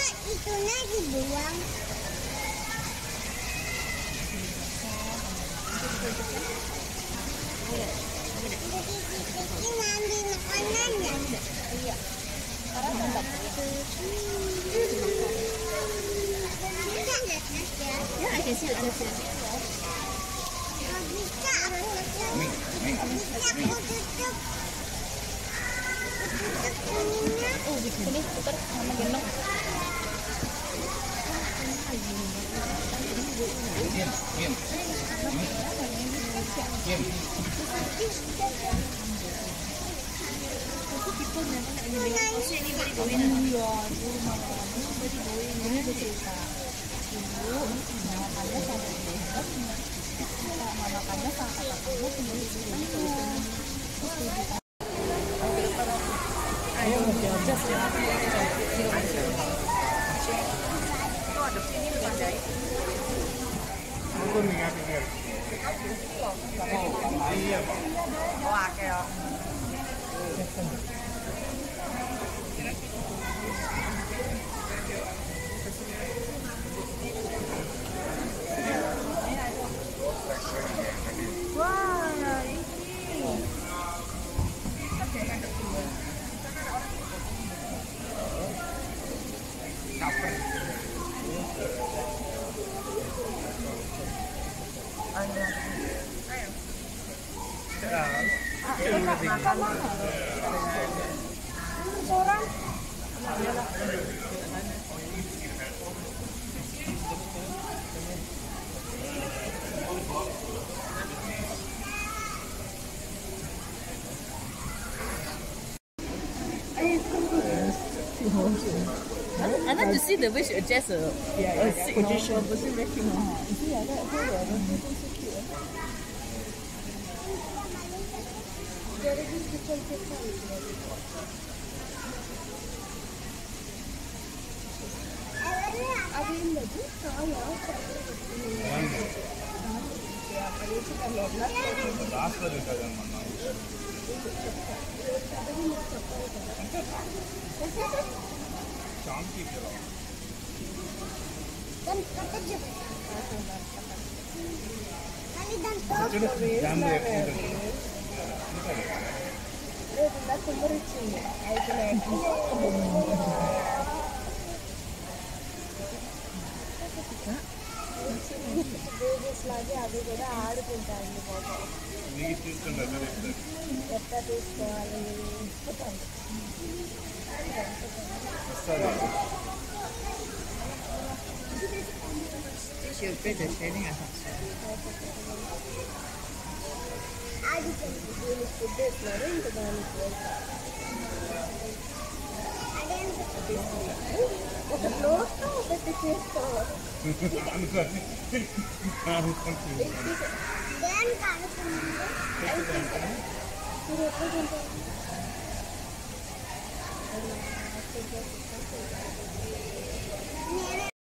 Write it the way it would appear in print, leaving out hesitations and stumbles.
itunya dibuang. Ini ngambil makanannya. Iya. Karena enggak ya, ada sih. Bisa. Aku tutup. Oh, di sini putar sama gendong. I like to see the way she adjusts her position. lagi అది కూడా ఆడుకుంటాను పాపం నీకు చూస్తుండదు ఎట్లా తీసుకోవాలి She afraid of sharing a house. ఆడుకుంటాను దీనికి ఫుడ్ ఇస్తున్నారు ఇంకా దానికి ఒక ఫ్లోర్తో ఒకటి చేసుకోవాలి దేనికి అనుకున్నాను మీరు ఎప్పుడు తింటారు